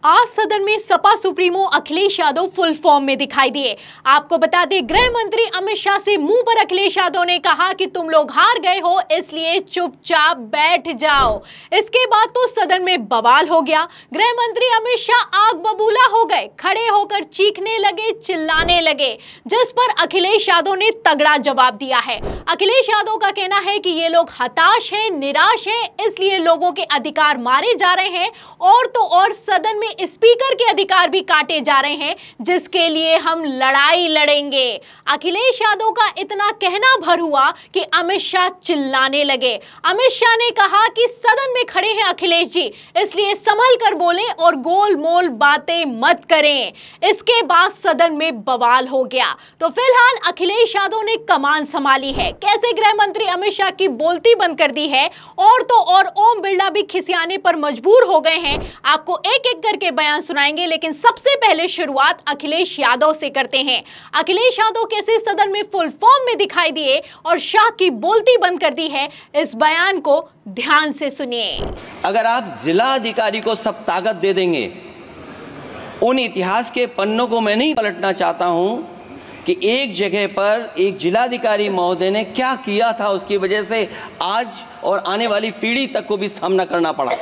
आज सदन में Sapa supremo Akhilesh Yadav full form में दिखाई दिए। आपको बता दें, गृह मंत्री अमित शाह से मुंह पर अखिलेश यादव ने कहा कि तुम लोग हार गए हो, इसलिए चुपचाप बैठ जाओ। इसके बाद तो सदन में बवाल हो गया। गृह मंत्री अमित शाह आग बबूला हो गए, खड़े होकर चीखने लगे, चिल्लाने लगे, जिस पर अखिलेश यादव ने तगड़ा जवाब दिया है। अखिलेश यादव का कहना है कि ये लोग हताश हैं, निराश हैं, इसलिए लोगों के अधिकार मारे जा रहे हैं और तो और सदन में स्पीकर के अधिकार भी काटे जा रहे हैं, जिसके लिए हम लड़ाई लड़ेंगे। अखिलेश यादव का इतना कहना भर हुआ कि अमित शाह चिल्लाने लगे। अमित शाह ने कहा कि सदन में खड़े हैं अखिलेश जी, इसलिए संभल कर बोलें और गोलमोल बातें मत करें। इसके बाद सदन में बवाल हो गया। तो फिलहाल अखिलेश यादव ने कमान संभाली है, कैसे गृह मंत्री अमित शाह की बोलती बंद कर दी है और तो और ओम बिरला भी खिसियाने पर मजबूर हो गए हैं। आपको एक एक करके बयान सुनाएंगे, लेकिन सबसे पहले शुरुआत अखिलेश यादव से करते हैं। अखिलेश यादव कैसे सदन में फुल फॉर्म में दिखाई दिए और शाह की बोलती बंद कर दी है, इस बयान को ध्यान से सुनिए। अगर आप जिला अधिकारी को सब ताकत दे देंगे, उन इतिहास के पन्नों को मैं नहीं पलटना चाहता हूं कि एक जगह पर एक जिलाधिकारी महोदय ने क्या किया था, उसकी वजह से आज और आने वाली पीढ़ी तक को भी सामना करना पड़ा।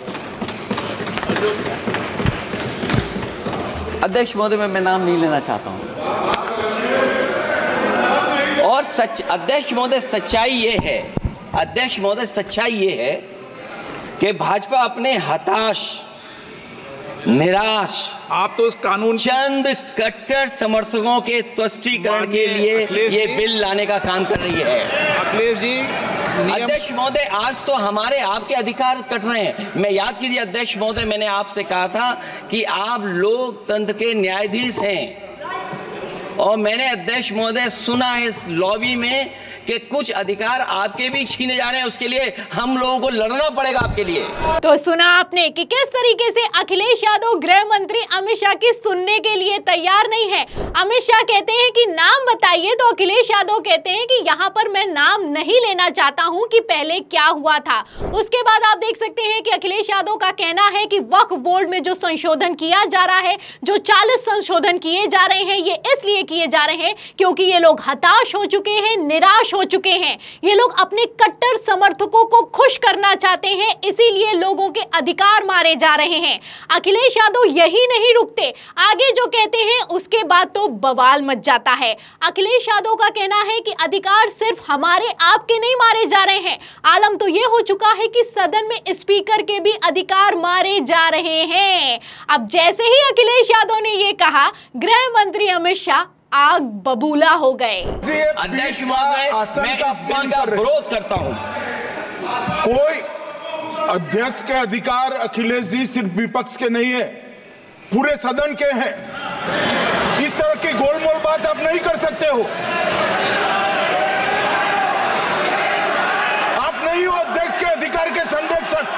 अध्यक्ष महोदय मैं नाम नहीं लेना चाहता हूं। और अध्यक्ष महोदय सच्चाई ये है कि भाजपा अपने हताश, निराश, आप तो उस कानून चंद कट्टर समर्थकों के तुष्टीकरण के लिए ये बिल लाने का काम कर रही है। अखिलेश जी, अध्यक्ष महोदय, आज तो हमारे आपके अधिकार कट रहे हैं। मैं याद कीजिए अध्यक्ष महोदय, मैंने आपसे कहा था कि आप लोकतंत्र के न्यायाधीश हैं और मैंने अध्यक्ष महोदय सुना है इस लॉबी में कि कुछ अधिकार आपके भी छीने जा रहे हैं, उसके लिए हम लोगों को लड़ना पड़ेगा आपके लिए। तो सुना आपने कि किस तरीके से अखिलेश यादव गृह मंत्री अमित शाह की सुनने के लिए तैयार नहीं है। अमित शाह कहते हैं कि नाम बताइए, तो अखिलेश यादव कहते हैं कि यहाँ पर मैं नाम नहीं लेना चाहता हूँ कि पहले क्या हुआ था। उसके बाद आप देख सकते हैं कि अखिलेश यादव का कहना है कि वक्फ बोर्ड में जो संशोधन किया जा रहा है, जो 40 संशोधन किए जा रहे हैं, ये इसलिए किए जा रहे हैं क्योंकि ये लोग हताश हो चुके हैं, निराश हो चुके हैं। ये लोग अपने कट्टर समर्थकों को खुश करना चाहते हैं, इसीलिए लोगों के अधिकार मारे जा रहे हैं। अखिलेश यादव यही नहीं रुकते, आगे जो कहते हैं उसके बाद तो बवाल मच जाता है। अखिलेश यादव का कहना है कि अधिकार सिर्फ हमारे आपके नहीं मारे जा रहे हैं, आलम तो यह हो चुका है कि सदन में स्पीकर के भी अधिकार मारे जा रहे हैं। अब जैसे ही अखिलेश यादव ने यह कहा, गृह मंत्री अमित शाह आग बबूला हो गए। अध्यक्ष महोदय, मैं इस बिल का विरोध करता हूं। कोई अध्यक्ष के अधिकार अखिलेश जी सिर्फ विपक्ष के नहीं है, पूरे सदन के हैं। इस तरह की गोलमोल बात आप नहीं कर सकते हो। आप नहीं हो अध्यक्ष के अधिकार के संरक्षक।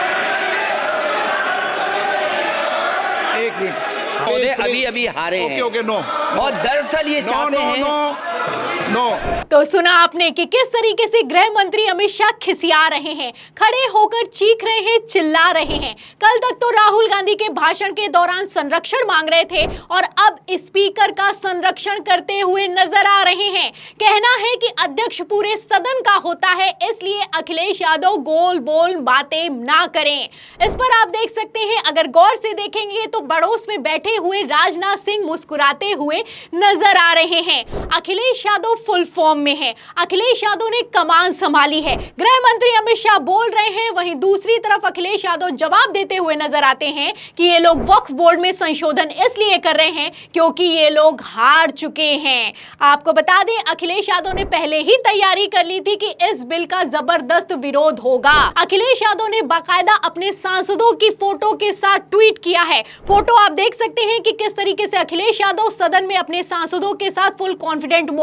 एक मिनट, अभी हारे हैं। Okay, no. और दरअसल ये चाहते हैं नो। तो सुना आपने कि किस तरीके से गृह मंत्री अमित शाह खिसिया रहे हैं, खड़े होकर चीख रहे हैं, चिल्ला रहे हैं। कल तक तो राहुल गांधी के भाषण के दौरान संरक्षण मांग रहे थे और अब स्पीकर का संरक्षण करते हुए नजर आ रहे हैं। कहना है कि अध्यक्ष पूरे सदन का होता है, इसलिए अखिलेश यादव गोल बोल बातें ना करें। इस पर आप देख सकते हैं, अगर गौर से देखेंगे तो बड़ोस में बैठे हुए राजनाथ सिंह मुस्कुराते हुए नजर आ रहे हैं। अखिलेश यादव फुल फॉर्म में है। अखिलेश यादव ने कमान संभाली है। गृह मंत्री अमित शाह बोल रहे हैं, वहीं दूसरी तरफ अखिलेश यादव जवाब देते हुए नजर आते हैं कि ये लोग वक्फ बोर्ड में संशोधन इसलिए कर रहे हैं क्योंकि ये लोग हार चुके हैं। आपको बता दें, अखिलेश यादव ने पहले ही तैयारी कर ली थी कि इस बिल का जबरदस्त विरोध होगा। अखिलेश यादव ने बाकायदा अपने सांसदों की फोटो के साथ ट्वीट किया है। फोटो आप देख सकते हैं कि किस तरीके से अखिलेश यादव सदन में अपने सांसदों के साथ फुल कॉन्फिडेंट मोड में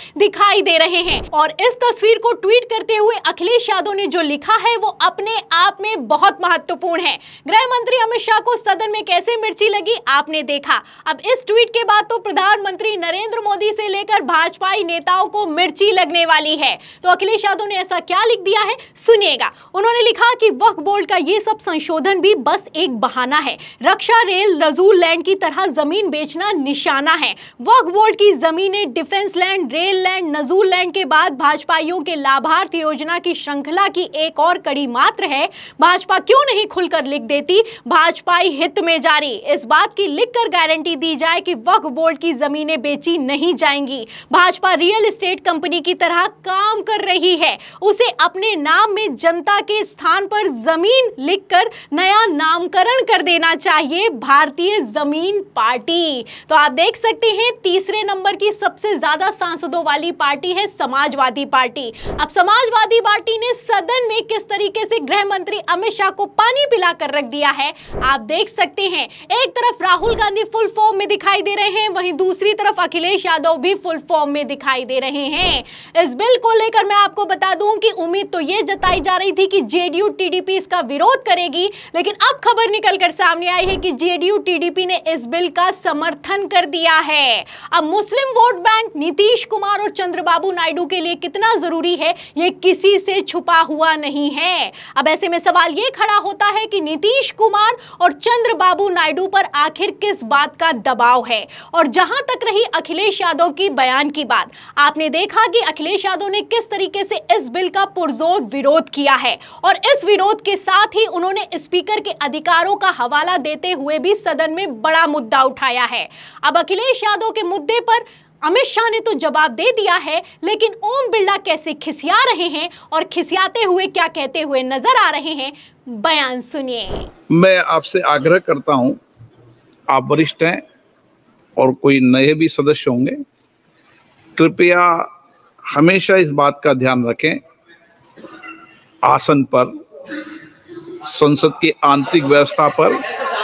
दिखाई दे रहे हैं। और इस तस्वीर को ट्वीट करते हुए अखिलेश यादव ने जो लिखा है वो अपने आप में बहुत महत्वपूर्ण है। गृह मंत्री अमित शाह को सदन में कैसे मिर्ची लगी आपने देखा। अब इस ट्वीट के बाद तो प्रधानमंत्री नरेंद्र मोदी से लेकर भाजपाई नेताओं को मिर्ची लगने वाली है। तो अखिलेश यादव ने ऐसा क्या लिख दिया है, सुनिएगा। उन्होंने लिखा कि वक्फ बोर्ड का ये सब संशोधन भी बस एक बहाना है। रक्षा, रेल, नजूल लैंड की तरह जमीन बेचना निशाना है। वक्फ बोर्ड की जमीनें डिफेंस लैंड, रेल लैंड, नजूल लैंड के बाद भाजपाइयों के लाभार्थ योजना की श्रृंखला की एक और कड़ी मात्र है। भाजपा क्यों नहीं खुलकर लिख देती, भाजपाई हित में जारी। इस बात की लिखकर गारंटी दी जाए कि वक्फ बोर्ड की जमीनें बेची नहीं जाएंगी। भाजपा रियल एस्टेट कंपनी की तरह काम कर रही है। उसे अपने नाम में जनता के स्थान पर जमीन लिखकर नया नामकरण कर देना चाहिए, भारतीय जमीन पार्टी। तो आप देख सकते हैं तीसरे नंबर की सबसे ज्यादा सांसदों वाली पार्टी है समाजवादी पार्टी। अब समाजवादी पार्टी ने सदन में किस तरीके से गृह मंत्री अमित शाह को पानी पिलाकर रख दिया है आप देख सकते हैं। एक तरफ राहुल गांधी फुल फॉर्म में दिखाई दे रहे हैं, वहीं दूसरी तरफ अखिलेश यादव भी फुल फॉर्म में दिखाई दे रहे हैं। इस बिल को लेकर मैं आपको बता दूं कि उम्मीद तो यह जताई जा रही थी कि जेडीयू टीडीपी इसका विरोध करेगी, लेकिन अब खबर निकलकर सामने आई है कि जेडीयू टीडीपी ने इस बिल का समर्थन कर दिया है। अब Muslim vote bank Nitish Kumar और चंद्रबाबू नायडू के लिए कितना जरूरी है यह किसी से छुपा हुआ नहीं है। अब ऐसे में सवाल यह खड़ा होता है कि नीतीश कुमार और चंद्रबाबू नायडू पर आखिर किस बात का दबाव है। और जहां तक रही अखिलेश यादव की बयान की बात, आपने देखा कि अखिलेश यादव ने किस तरीके से इस बिल का पुरजोर विरोध किया है और इस विरोध के साथ ही उन्होंने स्पीकर के अधिकारों का हवाला देते हुए भी सदन में बड़ा मुद्दा उठाया है। अब अखिलेश यादव के मुद्दे पर अमित शाह ने तो जवाब दे दिया है, लेकिन ओम बिरला कैसे खिसिया रहे हैं और खिसियाते हुए क्या कहते हुए नजर आ रहे हैं, बयान सुनिए। मैं आपसे आग्रह करता हूं, आप वरिष्ठ हैं और कोई नए भी सदस्य होंगे, कृपया हमेशा इस बात का ध्यान रखें, आसन पर, संसद की आंतरिक व्यवस्था पर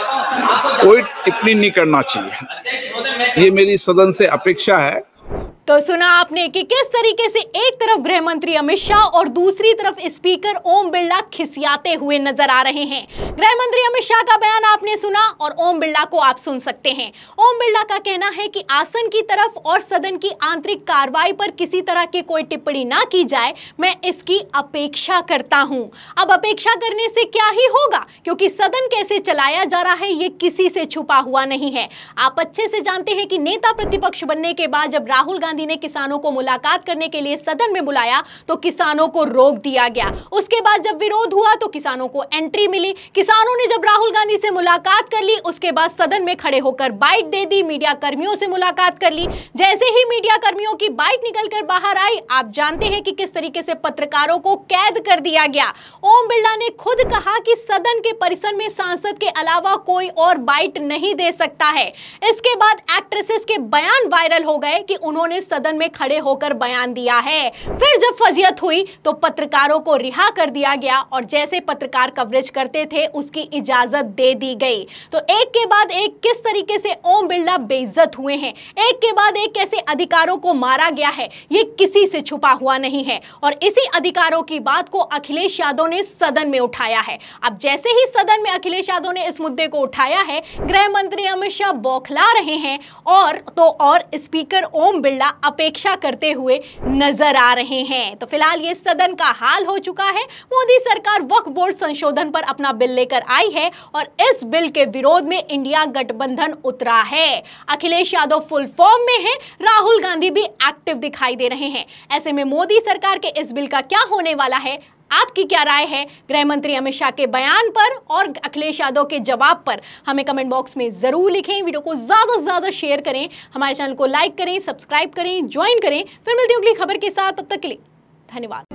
कोई टिप्पणी नहीं करना चाहिए। ये मेरी सदन से अपेक्षा है। तो सुना आपने कि किस तरीके से एक तरफ गृह मंत्री अमित शाह और दूसरी तरफ स्पीकर ओम बिरला खिसियाते हुए नजर आ रहे हैं। गृह मंत्री अमित शाह का बयान आपने सुना और ओम बिरला को आप सुन सकते हैं। ओम बिरला का कहना है कि आसन की तरफ और सदन की आंतरिक कार्रवाई पर किसी तरह की कोई टिप्पणी ना की जाए, मैं इसकी अपेक्षा करता हूं। अब अपेक्षा करने से क्या ही होगा, क्योंकि सदन कैसे चलाया जा रहा है ये किसी से छुपा हुआ नहीं है। आप अच्छे से जानते हैं कि नेता प्रतिपक्ष बनने के बाद जब राहुल गांधी ने किसानों को मुलाकात करने के लिए सदन में बुलाया तो किसानों को रोक दिया गया। उसके बाद जब विरोध हुआ तो किसानों को एंट्री मिली। किसानों ने जब राहुल गांधी से मुलाकात कर ली उसके बाद सदन में खड़े होकर बाइट दे दी, मीडिया कर्मियों से मुलाकात कर ली। जैसे ही मीडिया कर्मियों की बाइट निकलकर बाहर आई, आप जानते हैं कि किस तरीके से पत्रकारों को कैद कर दिया गया। ओम बिरला ने खुद कहा कि सदन के परिसर में सांसद के अलावा कोई और बाइट नहीं दे सकता है। इसके बाद एक्ट्रेसेस के बयान वायरल हो गए कि उन्होंने सदन में खड़े होकर बयान दिया है। फिर जब फजियत हुई तो पत्रकारों को रिहा कर दिया गया और जैसे पत्रकार कवरेज करते थे उसकी इजाजत दे दी गई। तो एक के बाद एक किस तरीके से ओम बिरला बेइज्जत हुए हैं, एक के बाद एक कैसे अधिकारों को मारा गया है, ये किसी से छुपा हुआ नहीं है। और इसी अधिकारों की बात को अखिलेश यादव ने सदन में उठाया है। अब जैसे ही सदन में अखिलेश यादव ने इस मुद्दे को उठाया है, गृह मंत्री अमित शाह बौखला रहे हैं और स्पीकर ओम बिरला अपेक्षा करते हुए नजर आ रहे हैं। तो फिलहाल ये सदन का हाल हो चुका है। मोदी सरकार वक्फ बोर्ड संशोधन पर अपना बिल लेकर आई है और इस बिल के विरोध में इंडिया गठबंधन उतरा है। अखिलेश यादव फुल फॉर्म में है, राहुल गांधी भी एक्टिव दिखाई दे रहे हैं। ऐसे में मोदी सरकार के इस बिल का क्या होने वाला है, आपकी क्या राय है गृह मंत्री अमित शाह के बयान पर और अखिलेश यादव के जवाब पर, हमें कमेंट बॉक्स में जरूर लिखें। वीडियो को ज्यादा से ज्यादा शेयर करें, हमारे चैनल को लाइक करें, सब्सक्राइब करें, ज्वाइन करें। फिर मिलती हूं अगली खबर के साथ, तब तक के लिए धन्यवाद।